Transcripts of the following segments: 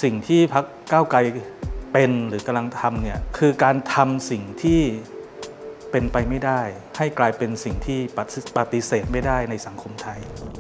สิ่งที่พรรคก้าวไกลเป็นหรือกำลังทำเนี่ยคือการทำสิ่งที่เป็นไปไม่ได้ให้กลายเป็นสิ่งที่ปฏิเสธไม่ได้ในสังคมไทย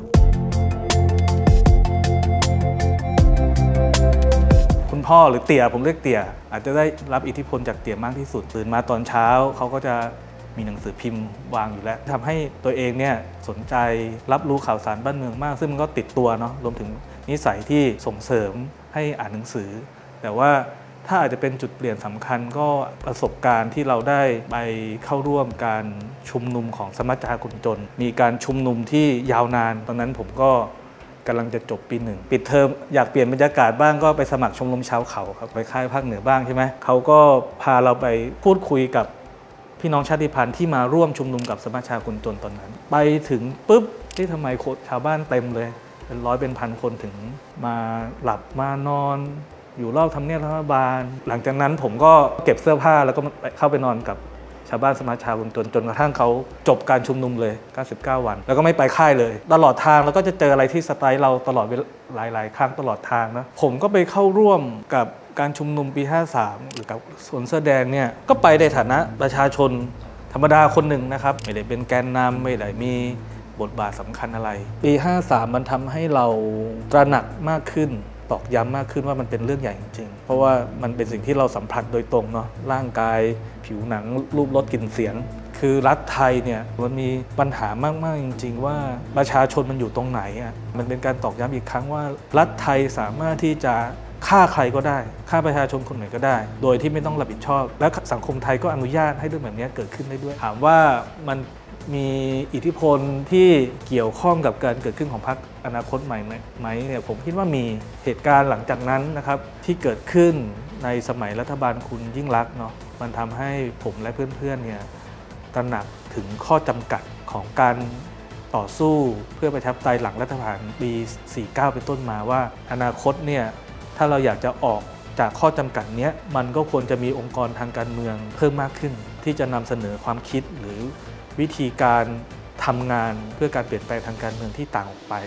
คุณพ่อหรือเตี่ยผมเรียกเตี่ยอาจจะได้รับอิทธิพลจากเตี่ยมากที่สุดตื่นมาตอนเช้าเขาก็จะมีหนังสือพิมพ์วางอยู่แล้วทำให้ตัวเองเนี่ยสนใจรับรู้ข่าวสารบ้านเมืองมากซึ่งมันก็ติดตัวเนาะรวมถึงนิสัยที่ส่งเสริมให้อ่านหนังสือแต่ว่าถ้าอาจจะเป็นจุดเปลี่ยนสำคัญก็ประสบการณ์ที่เราได้ไปเข้าร่วมการชุมนุมของสมัชชาคนจนมีการชุมนุมที่ยาวนานตอนนั้นผมก็กำลังจะจบปี1ปิดเทอมอยากเปลี่ยนบรรยากาศบ้างก็ไปสมัครชมรมชาวเขาครับไปค่ายภาคเหนือบ้างใช่ไหมเขาก็พาเราไปพูดคุยกับพี่น้องชาติพันธุ์ที่มาร่วมชุมนุมกับสมัชชาคนจนตอนนั้นไปถึงปุ๊บที่ทำไมชาวบ้านเต็มเลยเป็นร้อยเป็นพันคนถึงมาหลับมานอนอยู่รอบทำเนียบรัฐบาลหลังจากนั้นผมก็เก็บเสื้อผ้าแล้วก็เข้าไปนอนกับชาวบ้านสมัชชาคนจนจนกระทั่งเขาจบการชุมนุมเลย99วันแล้วก็ไม่ไปค่ายเลยตลอดทางแล้วก็จะเจออะไรที่สไตล์เราตลอดหลายครั้งตลอดทางนะผมก็ไปเข้าร่วมกับการชุมนุมปี53หรือกับสวนเสื้อแดงเนี่ยก็ไปในฐานะประชาชนธรรมดาคนหนึ่งนะครับไม่ได้เป็นแกนนำไม่ได้มีบทบาทสำคัญอะไรปี53มันทำให้เราตระหนักมากขึ้นตอกย้ำมากขึ้นว่ามันเป็นเรื่องใหญ่จริงๆเพราะว่ามันเป็นสิ่งที่เราสัมผัสโดยตรงเนาะร่างกายผิวหนังรูปรสกลิ่นเสียงคือรัฐไทยเนี่ยมันมีปัญหามากๆจริงๆว่าประชาชนมันอยู่ตรงไหนอ่ะมันเป็นการตอกย้ำอีกครั้งว่ารัฐไทยสามารถที่จะฆ่าใครก็ได้ฆ่าประชาชนคนไหนก็ได้โดยที่ไม่ต้องรับผิดชอบและสังคมไทยก็อนุญาตให้เรื่องแบบนี้เกิดขึ้นได้ด้วยถามว่ามันมีอิทธิพลที่เกี่ยวข้องกับการเกิดขึ้นของพรรคอนาคตใหม่ไหมเนี่ยผมคิดว่ามีเหตุการณ์หลังจากนั้นนะครับที่เกิดขึ้นในสมัยรัฐบาลคุณยิ่งลักษณ์เนาะมันทำให้ผมและเพื่อนๆเนี่ยตระหนักถึงข้อจำกัดของการต่อสู้เพื่อประชาธิปไตยหลังรัฐประหารปี49เป็นต้นมาว่าอนาคตเนี่ยถ้าเราอยากจะออกจากข้อจำกัดนี้มันก็ควรจะมีองค์กรทางการเมืองเพิ่มมากขึ้นที่จะนำเสนอความคิดหรือวิธีการทำงานเพื่อการเปลี่ยนแปลงทางการเมืองที่ต่างออกไป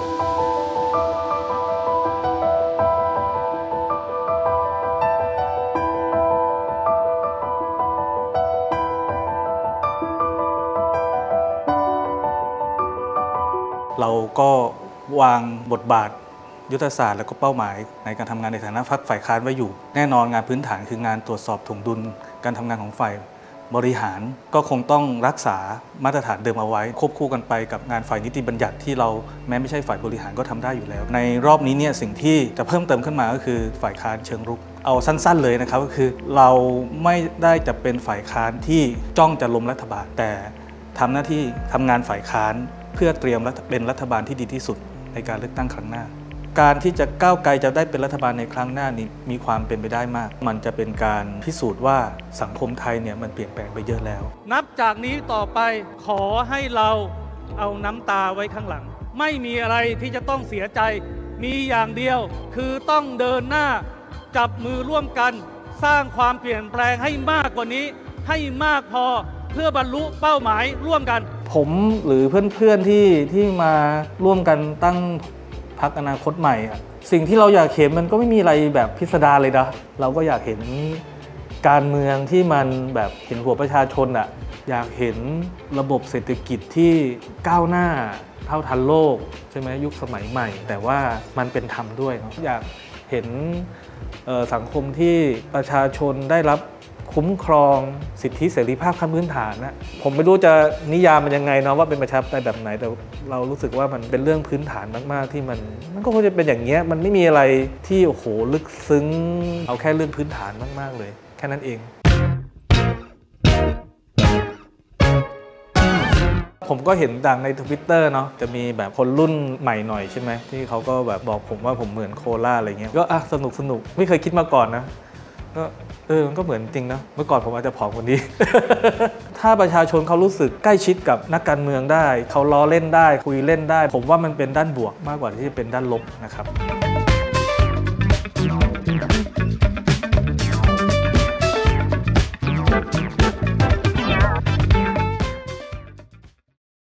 เราก็วางบทบาทยุทธศาสตร์และก็เป้าหมายในการทำงานในฐานะพรรคฝ่ายค้านไว้อยู่แน่นอนงานพื้นฐานคืองานตรวจสอบถ่วงดุลการทำงานของฝ่ายบริหารก็คงต้องรักษามาตรฐานเดิมเอาไว้ควบคู่กันไปกับงานฝ่ายนิติบัญญัติที่เราแม้ไม่ใช่ฝ่ายบริหารก็ทำได้อยู่แล้วในรอบนี้เนี่ยสิ่งที่จะเพิ่มเติมขึ้นมาก็คือฝ่ายค้านเชิงรุกเอาสั้นๆเลยนะครับก็คือเราไม่ได้จะเป็นฝ่ายค้านที่จ้องจะล้มรัฐบาลแต่ทำหน้าที่ทำงานฝ่ายค้านเพื่อเตรียมเป็นรัฐบาลที่ดีที่สุดในการเลือกตั้งครั้งหน้าการที่จะก้าวไกลจะได้เป็นรัฐบาลในครั้งหน้านี้มีความเป็นไปได้มากมันจะเป็นการพิสูจน์ว่าสังคมไทยเนี่ยมันเปลี่ยนแปลงไปเยอะแล้วนับจากนี้ต่อไปขอให้เราเอาน้ำตาไว้ข้างหลังไม่มีอะไรที่จะต้องเสียใจมีอย่างเดียวคือต้องเดินหน้าจับมือร่วมกันสร้างความเปลี่ยนแปลงให้มากกว่านี้ให้มากพอเพื่อบรรลุเป้าหมายร่วมกันผมหรือเพื่อนๆที่มาร่วมกันตั้งพรรคอนาคตใหม่สิ่งที่เราอยากเห็นมันก็ไม่มีอะไรแบบพิสดารเลยนะเราก็อยากเห็นการเมืองที่มันแบบเห็นหัวประชาชนอยากเห็นระบบเศรษฐกิจที่ก้าวหน้าเท่าทันโลกใช่ไหมยุคสมัยใหม่แต่ว่ามันเป็นธรรมด้วยเนาะอยากเห็นสังคมที่ประชาชนได้รับคุ้มครองสิทธิเสรีภาพขั้นพื้นฐานนะผมไม่รู้จะนิยามมันยังไงเนาะว่าเป็นประชาธิปไตยแบบไหนแต่เรารู้สึกว่ามันเป็นเรื่องพื้นฐานมากๆที่มันก็ควรจะเป็นอย่างเงี้ยมันไม่มีอะไรที่โอ้โหลึกซึ้งเอาแค่เรื่องพื้นฐานมากๆเลยแค่นั้นเองผมก็เห็นดังใน Twitter เนาะจะมีแบบคนรุ่นใหม่หน่อยใช่ไหมที่เขาก็แบบบอกผมว่าผมเหมือนโคล่าอะไรเงี้ยก็สนุกไม่เคยคิดมาก่อนนะก็มันก็เหมือนจริงนะเมื่อก่อนผมอาจจะผอมกว่านี้ ถ้าประชาชนเขารู้สึกใกล้ชิดกับนักการเมืองได้เขาล้อเล่นได้คุยเล่นได้ผมว่ามันเป็นด้านบวกมากกว่าที่จะเป็นด้านลบนะครับ